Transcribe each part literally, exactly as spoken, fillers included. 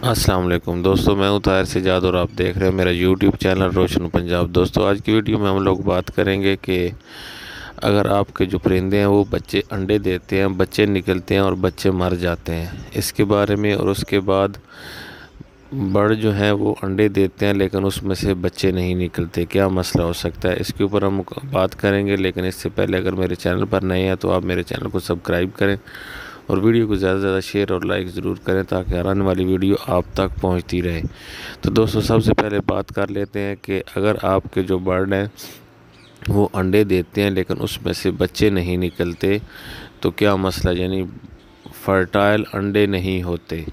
السلام علیکم دوستو، میں ہوں طاہر سجاد اور آپ دیکھ رہے ہیں میرا یوٹیوب چینل روشن پنجاب۔ دوستو آج کی ویڈیو میں ہم لوگ بات کریں گے کہ اگر آپ کے جو پرندے ہیں وہ بچے انڈے دیتے ہیں، بچے نکلتے ہیں اور بچے مر جاتے ہیں، اس کے بارے میں، اور اس کے بعد برڈ جو ہیں وہ انڈے دیتے ہیں لیکن اس میں سے بچے نہیں نکلتے، کیا مسئلہ ہو سکتا ہے، اس کے اوپر ہم بات کریں گے۔ لیکن اس سے پہلے اگر میرے چینل پر نئے ہیں تو آپ میرے چینل کو سبسکرائب کریں اور ویڈیو کو زیادہ سے زیادہ شیئر اور لائک ضرور کریں تاکہ ہر آنے والی ویڈیو آپ تک پہنچتی رہے۔ تو دوستو سب سے پہلے بات کر لیتے ہیں کہ اگر آپ کے جو برڈ ہیں وہ انڈے دیتے ہیں لیکن اس میں سے بچے نہیں نکلتے تو کیا مسئلہ، یعنی فرٹائل انڈے نہیں ہوتے،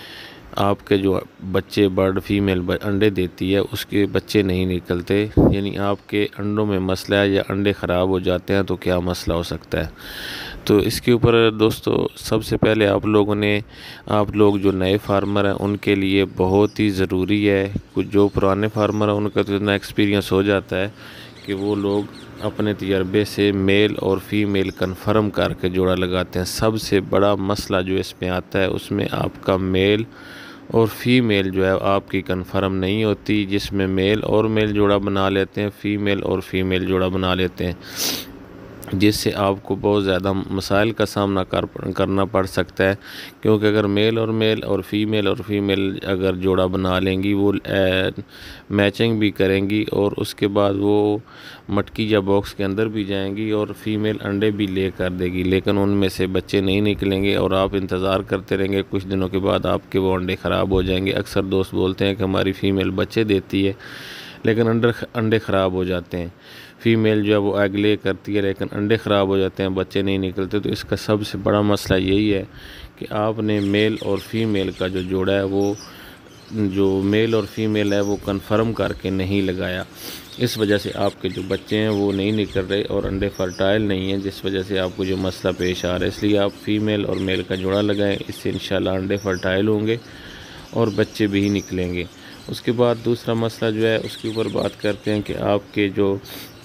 آپ کے جو بچے برڈ فیمیل انڈے دیتی ہے اس کے بچے نہیں نکلتے، یعنی آپ کے انڈوں میں مسئلہ ہے یا انڈے خراب ہو جاتے ہیں، تو کیا مسئلہ ہو سکتا ہے۔ تو اس کے اوپر دوستو سب سے پہلے آپ لوگوں نے آپ لوگ جو نئے فارمر ہیں ان کے لیے بہت ہی ضروری ہے، کچھ جو پرانے فارمر ہیں ان کا تو اتنا ایکسپیرینس ہو جاتا ہے کہ وہ لوگ اپنے تجربے سے میل اور فیمیل کنفرم کر کے جوڑا لگاتے ہیں۔ سب سے بڑا مسئلہ جو اس میں آتا ہے اس میں آپ کا میل اور فیمیل جو ہے آپ کی کنفرم نہیں ہوتی، جس میں میل اور میل جوڑا بنا لیتے ہیں، فیمیل اور فیمیل جوڑا بنا لیتے ہیں، جس سے آپ کو بہت زیادہ مسائل کا سامنا کرنا پڑ سکتا ہے، کیونکہ اگر میل اور میل اور فیمیل اور فیمیل اگر جوڑا بنا لیں گی، وہ میچنگ بھی کریں گی اور اس کے بعد وہ مٹکی یا باکس کے اندر بھی جائیں گی اور فیمیل انڈے بھی لے کر دے گی، لیکن ان میں سے بچے نہیں نکلیں گے اور آپ انتظار کرتے رہیں گے، کچھ دنوں کے بعد آپ کے وہ انڈے خراب ہو جائیں گے۔ اکثر دوست بولتے ہیں کہ ہماری فیمیل بچے دیتی ہے لیکن انڈے خراب ہو جاتے ہیں، فیمیل جو ہے وہ ایگ لے کرتی ہے لیکن انڈے خراب ہو جاتے ہیں، بچے نہیں نکلتے۔ تو اس کا سب سے بڑا مسئلہ یہی ہے کہ آپ نے میل اور فیمیل کا جو جوڑا ہے وہ جو میل اور فیمیل ہے وہ کنفرم کر کے نہیں لگایا، اس وجہ سے آپ کے جو بچے ہیں وہ نہیں نکل رہے اور انڈے فرٹائل نہیں ہیں، جس وجہ سے آپ کو جو مسئلہ پیش آ رہا ہے۔ اس لیے آپ فیمیل اور میل کا جوڑا لگائیں، اس سے انشاءاللہ انڈے فرٹائل ہوں گے اور بچے بھی نکلیں گے۔ اس کے بعد دوسرا مسئلہ جو ہے اس کے اوپر بات کرتے ہیں کہ آپ کے جو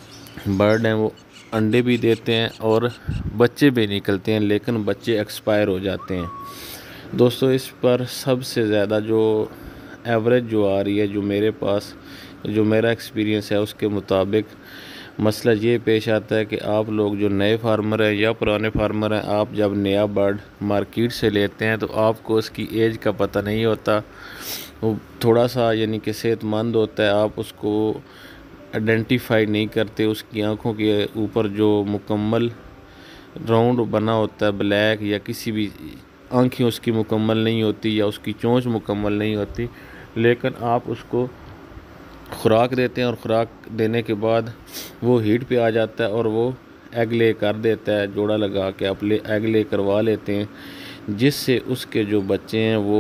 برڈ ہیں وہ انڈے بھی دیتے ہیں اور بچے بھی نکلتے ہیں لیکن بچے ایکسپائر ہو جاتے ہیں۔ دوستو اس پر سب سے زیادہ جو ایوریج جو آ رہی ہے، جو میرے پاس جو میرا ایکسپیرینس ہے اس کے مطابق مسئلہ یہ پیش آتا ہے کہ آپ لوگ جو نئے فارمر ہیں یا پرانے فارمر ہیں، آپ جب نیا برڈ مارکیٹ سے لیتے ہیں تو آپ کو اس کی ایج کا پتہ نہیں ہوتا، وہ تھوڑا سا یعنی کہ صحت مند ہوتا ہے، آپ اس کو آئیڈینٹیفائی نہیں کرتے، اس کی آنکھوں کے اوپر جو مکمل راؤنڈ بنا ہوتا ہے بلیک، یا کسی بھی آنکھیں اس کی مکمل نہیں ہوتی یا اس کی چونچ مکمل نہیں ہوتی، لیکن آپ اس کو خوراک دیتے ہیں اور خوراک دینے کے بعد وہ ہیٹ پہ آ جاتا ہے اور وہ ایگ لے کر دیتا ہے، جوڑا لگا کے آپ لے ایگ لے کروا لیتے ہیں، جس سے اس کے جو بچے ہیں وہ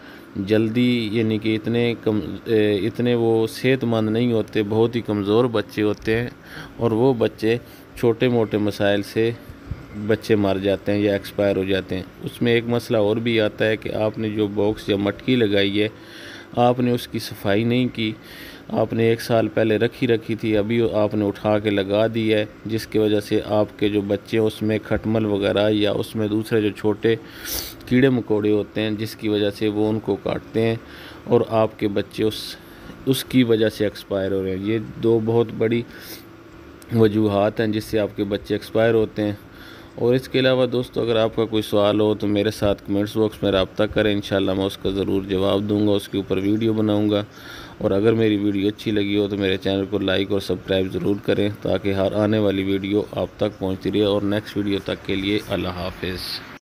جلدی یعنی کہ اتنے کم اتنے وہ صحت مند نہیں ہوتے، بہت ہی کمزور بچے ہوتے ہیں اور وہ بچے چھوٹے موٹے مسائل سے بچے مر جاتے ہیں یا ایکسپائر ہو جاتے ہیں۔ اس میں ایک مسئلہ اور بھی آتا ہے کہ آپ نے جو باکس یا مٹکی لگائی ہے آپ نے اس کی صفائی نہیں کی، آپ نے ایک سال پہلے رکھی رکھی تھی، ابھی آپ نے اٹھا کے لگا دی ہے، جس کی وجہ سے آپ کے جو بچے اس میں کھٹمل وغیرہ یا اس میں دوسرے جو چھوٹے کیڑے مکوڑے ہوتے ہیں جس کی وجہ سے وہ ان کو کاٹتے ہیں اور آپ کے بچے اس اس کی وجہ سے ایکسپائر ہو رہے ہیں۔ یہ دو بہت بڑی وجوہات ہیں جس سے آپ کے بچے ایکسپائر ہوتے ہیں۔ اور اس کے علاوہ دوستو اگر آپ کا کوئی سوال ہو تو میرے ساتھ کمنٹس باکس میں رابطہ کریں، انشاءاللہ میں اس کا ضرور جواب دوں گا، اس کے اوپر ویڈیو بناؤں گا، اور اگر میری ویڈیو اچھی لگی ہو تو میرے چینل کو لائک اور سبسکرائب ضرور کریں تاکہ ہر آنے والی ویڈیو آپ تک پہنچتی رہے۔ اور نیکسٹ ویڈیو تک کے لیے اللہ حافظ۔